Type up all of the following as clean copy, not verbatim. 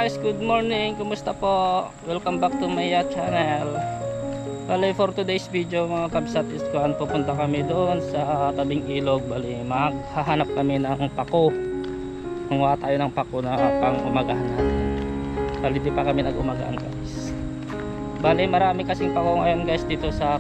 guys, good morning. Kumusta po? Welcome back to my channel. Bali, for today's video mga kabsat is pupunta kami doon sa tabing ilog. Bali, maghahanap kami ng pako. Kumuha tayo ng pako na pang umagahan natin. Bali, di pa kami nag-umagaan guys. Bali, marami kasing pako ngayon guys dito sa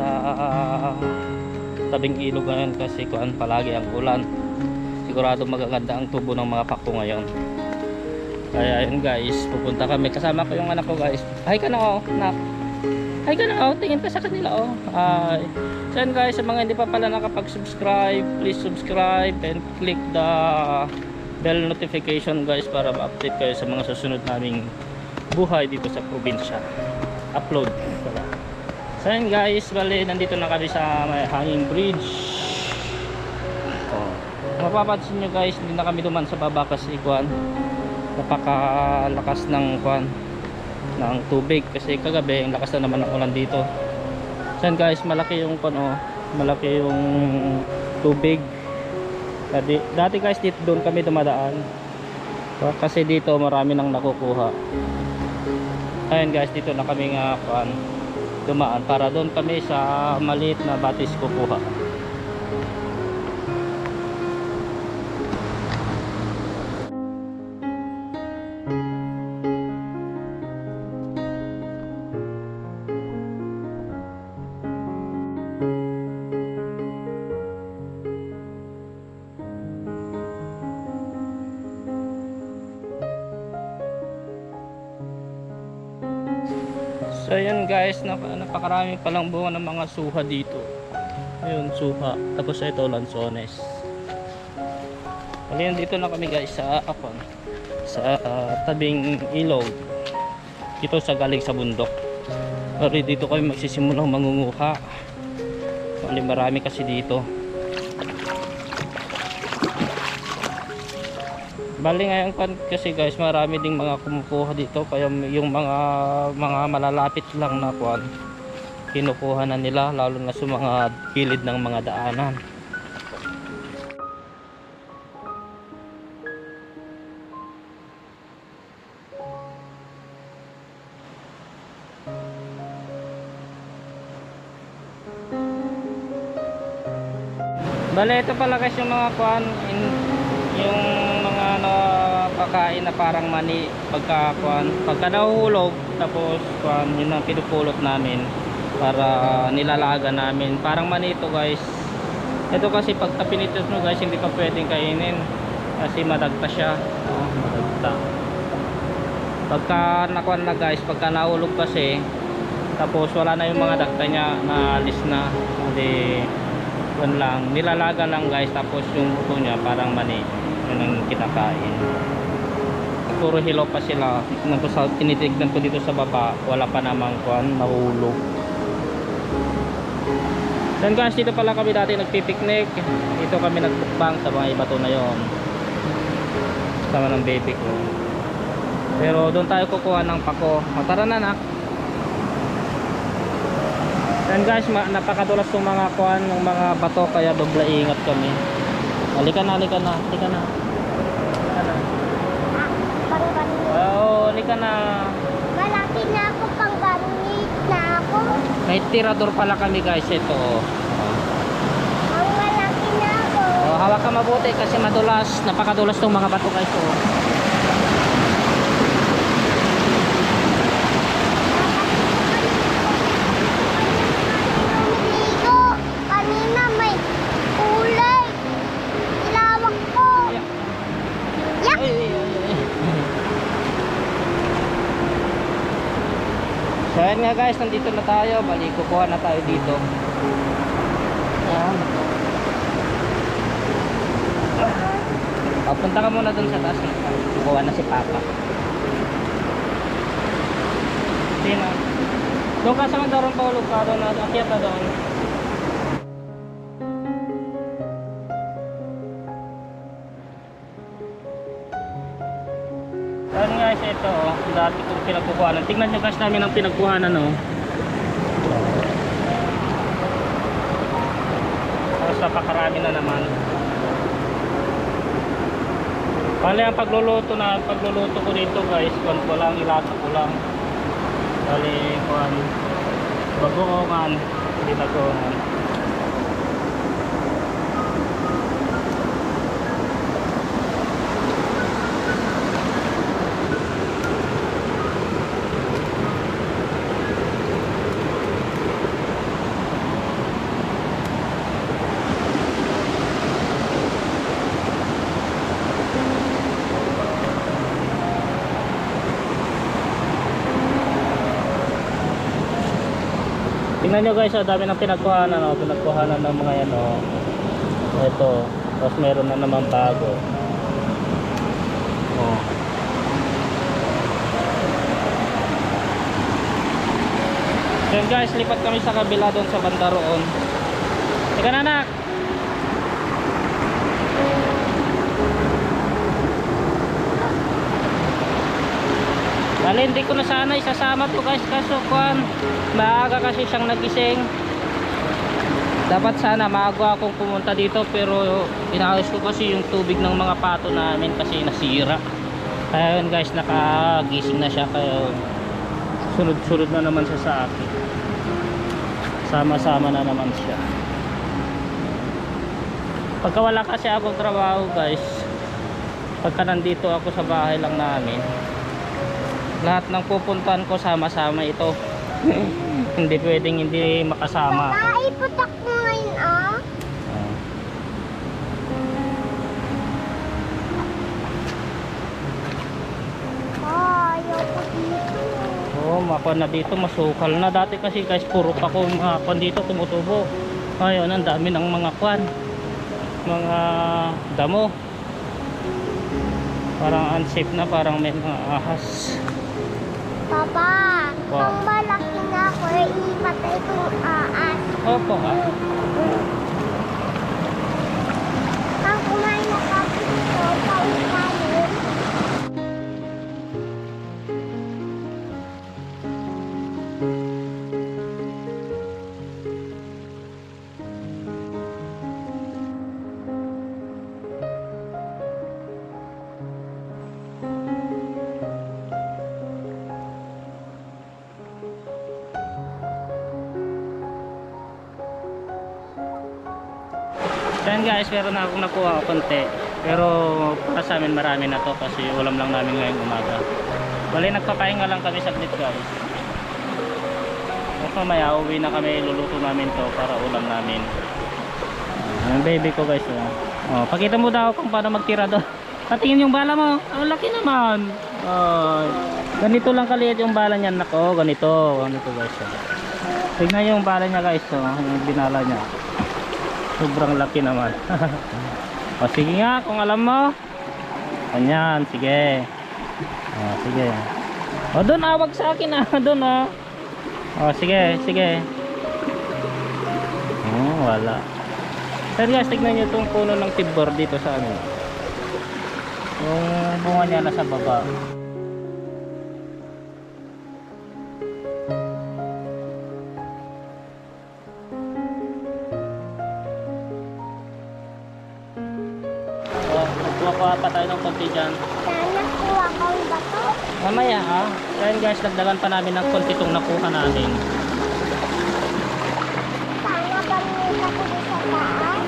tabing ilog ngayon kasi palagi ang ulan. Sigurado magaganda ang tubo ng mga pako ngayon. Kaya yun guys, pupunta kami. Kasama ko yung anak ko guys. Hi ka na oh, nak. Hi ka na oh, tingin ka sa kanila oh. Hi. So yun guys, sa mga hindi pa pala nakapag-subscribe, please subscribe and click the bell notification guys para ma-update kayo sa mga susunod naming buhay dito sa probinsya. Upload. So yun guys, bali nandito na kami sa may hanging bridge. Oh. Mapapansin nyo guys, hindi na kami duman sa baba kasi napakalakas ng tubig kasi kagabi ang lakas na naman ng ulan dito. So guys, malaki yung malaki yung tubig. Dati guys dito doon kami dumadaan kasi dito marami nang nakukuha. Ayun guys, dito na kami nga dumaan para doon kami sa maliit na batis kukuha. So yun guys, napakarami palang bunga ng mga suha dito. Ayun, suha. Tapos ito, lansones. Kaya dito na kami guys sa tabing ilog. Dito sa galing sa bundok. Pero dito kami magsisimulang mangunguha. Bali marami kasi dito. Bali ngayon kasi guys, marami ding mga kumukuha dito kaya yung mga malalapit lang na kinukuha na nila, lalo na sa mga gilid ng mga daanan. Bali ito pala guys yung mga yung mga nakakain na parang mani pagka nahuhulog, tapos yun ang pinupulot namin para nilalaga namin parang mani ito guys. Ito kasi pag tapinitos mo guys hindi pa pwedeng kainin kasi madagta siya, madagta pagka na guys, pagka nahulog kasi tapos wala na yung mga dagta niya, naalis na, hindi lang nilalaga lang guys, tapos yung buto niya parang mani yun ang kinakain. Puro hilaw pa sila. Tinitignan ko dito sa baba, wala pa namang nahulog. Then guys, dito pala kami dati nagpipiknik. Dito kami nagbukbang sa mga ibato na yon sama ng baby ko. Pero doon tayo kukuha ng pako. Tara na nak. Then guys, napakadulas ng mga ng mga bato kaya dobla ingat kami. Halika na. Oo, halika na. Malaki na ako, pang ganit na ako. May tirador pala kami guys, ito. Ang malaki na ako. Hawak ka mabuti kasi madulas, napakadulas ng mga bato guys. Kanina may kulay. Ilawak ko. Yak! So ayan nga guys, nandito na tayo. Bali, kukuha na tayo dito. Ayan. Punta ka muna dun sa taas. Kukuha na si Papa. Sino? Doon ka sa Mandarong Paulog ka doon. Akyat na doon. Ayan guys, ito dati kong pinagkukuhanan. Tingnan nyo guys namin ang pinagkuhanan Tapos napakarami na naman. Bale ang pagluluto ko dito guys, kung ko lang ilasa ko lang. Bale kung bagoongan, hindi bagoongan. Tingnan nyo guys, dami ng pinagkuhanan ng mga yan oh. Ito, tapos meron na naman bago. Oh. Then guys, lipat kami sa kabila doon sa banda roon. Teka na anak. Dali, hindi ko na sana isasama to guys, kaso kuan maaga kasi siyang nagising. Dapat sana maaga akong pumunta dito, pero inaayos ko kasi yung tubig ng mga pato namin kasi nasira. Kaya yun guys, nakagising na siya, kaya sunod-sunod na naman siya sa akin. Sama-sama na naman siya. Pagka wala kasi akong trabaho guys, pagka nandito ako sa bahay lang namin, lahat ng pupuntahan ko sama-sama ito. Hindi pwedeng hindi makasama. Iputak mo ngayon ah. Ayaw ko dito. Oo, makuha na dito, masukal na. Dati kasi guys, puro pa ko makuha dito, tumutubo. Ayun, ang dami ng mga kwan, mga damo. Parang unsafe na, parang may mga ahas. Papa, Wow. kung malaki na ako, ipatay kong aas. Opo ha. Ang kumain na kami dito, pausanin. Yan guys, meron na akong nakuha konti, pero para sa amin marami na to kasi ulam lang namin ngayong umaga. Bali, nagpapahinga lang kami saglit guys. Tapos mamaya uwi na kami, luluto namin to para ulam namin. Yung baby ko guys, oh, pakita mo daw kung paano magtira doon. Patingin yung bala mo, ang laki naman. Oh, ganito lang kaliit yung bala niya, nako, ganito guys. Tignan yung bala niya guys, yung binala niya. Sobrang laki naman. O sige nga, kung alam mo. Ganyan, sige. O sige. O doon, awag sa akin doon O sige, sige. Wala. Sir guys, tignan nyo itong puno ng tibor dito sa ano. Yung bunga niya nasa baba. Kuha pa tayo ng konti dyan. Sana kuha kang bato. Mamaya ha. Kaya guys, dagdagan pa namin ng konti itong nakuha natin. Sana pamilya ko sa taas.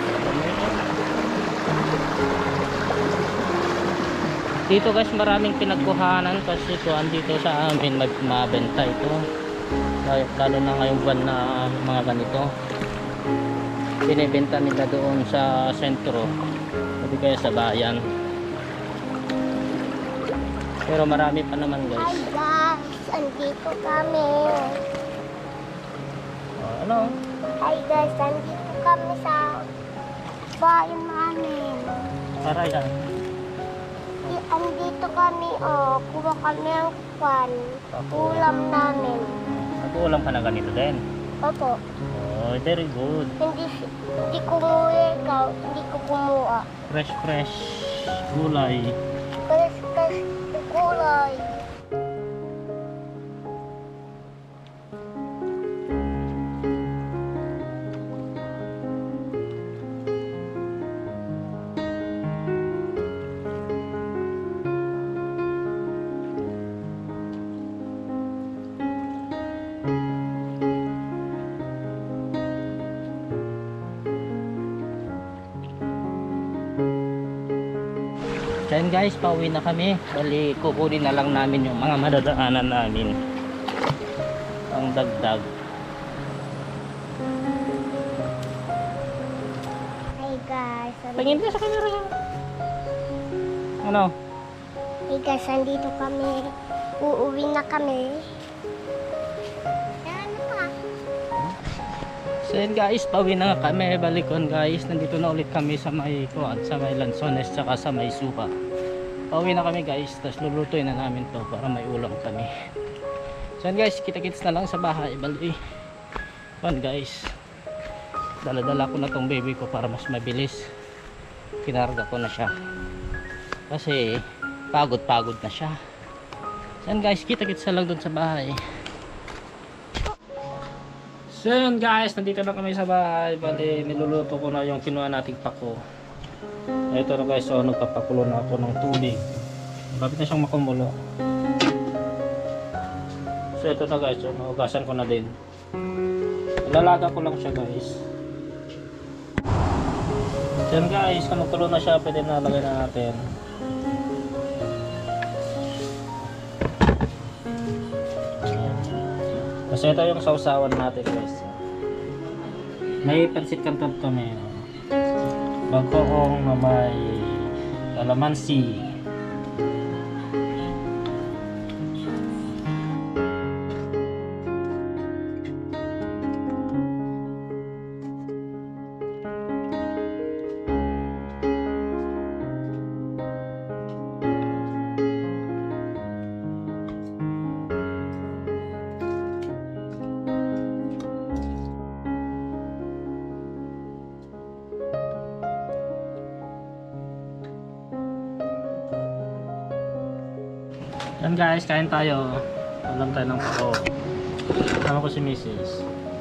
Dito guys, maraming pinagkuhanan kasi kuhaan dito sa amin mabenta ito. Lalo na ngayong buwan na mga ganito. Binibenta nila doon sa sentro. Hindi kaya sa bayan. Pero marami pa naman Hi guys. guys, andito kami. Ano? Hi guys, andito kami sa bayan namin. Para yan. Andito kami, kuha kami ang kwan. Ulam namin. Nag-uulam ka na ganito din. Opo. Oh, very good. Hindi kumuha ikaw, hindi ko kumuha. Fresh gulay. Kas kulay. So yun guys, pauwi na kami. Bali, kukunin na lang namin yung mga madadaanan namin. Ang dagdag. Hey guys. Tingin ka sa camera yan. Ano? Hey guys, andito kami. Uuwi na kami. Ano ka? So yun guys, pauwi na nga kami. Balikon guys, nandito na ulit kami sa may sa may Lanzones tsaka sa may Supa. Pauwi na kami guys, tapos lulutuin na namin to para may ulam kami. So yun guys, kita-kits na lang sa bahay. Bali, yun guys, dala-dala ko na tong baby ko para mas mabilis. Kinarga ko na siya kasi pagod na siya. So yun guys, kita-kits na lang dun sa bahay. So yun guys, nandito na kami sa bahay. Bali, niluluto ko na yung kinuha nating pako. Ito na guys, so nagpapakulo na ako ng tubig. Bakit na siyang makumulo. So ito na guys, so naugasan ko na din. Lalaga ko lang siya guys. So yun guys, kung magtulo na siya, pwede na lagay na natin. Kasi ito yung sausawan natin guys. May pansit canton kami. Bagoong na may kalamansi. Yan guys, kain tayo. Alam tayo ng pako. Kasama ko si Mrs.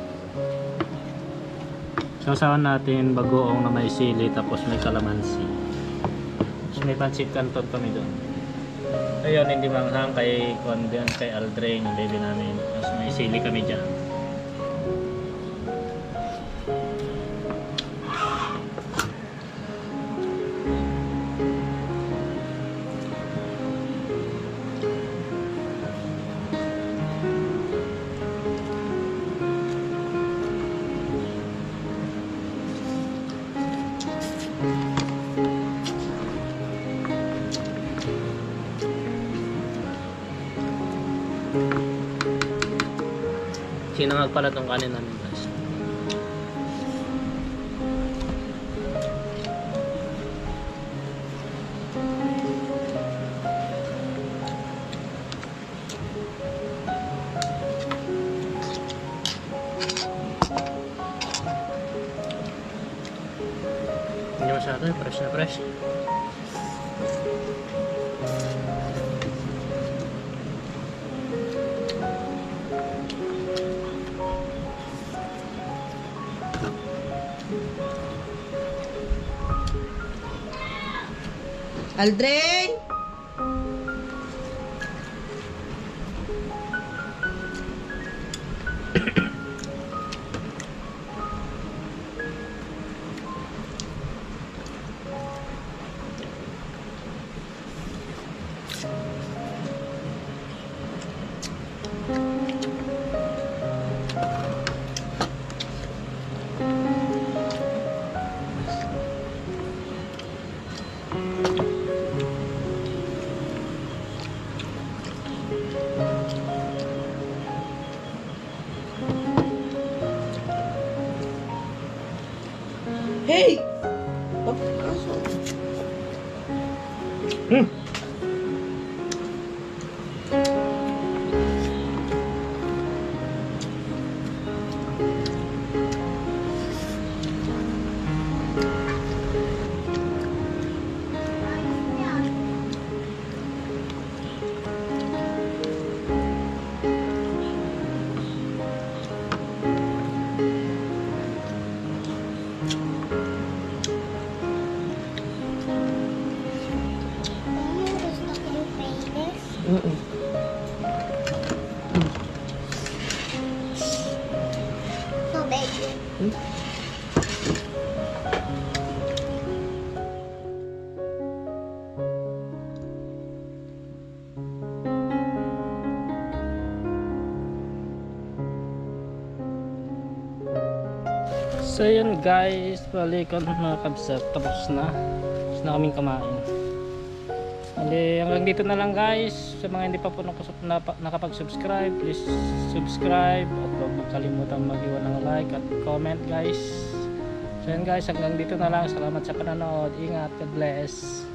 Sausawan natin bagoong na may sili tapos may kalamansi. Tapos may pancit canton kami doon. Ayun, hindi manghang kay Condian, kay Aldrin, yung baby namin. Tapos may sili kami dyan. Sinangag pala tong kanin namin guys. Hindi masyado, fresh na fresh. Aldrin! Hey! Papasok. So yun guys, balikan mga kabsat, tapos na kaming kumain. Hindi, hanggang dito na lang guys. Sa mga hindi pa po nakapag-subscribe, please subscribe at huwag kalimutan mag-iwan ng like at comment guys. So yun guys, hanggang dito na lang. Salamat sa panonood. Ingat, God bless.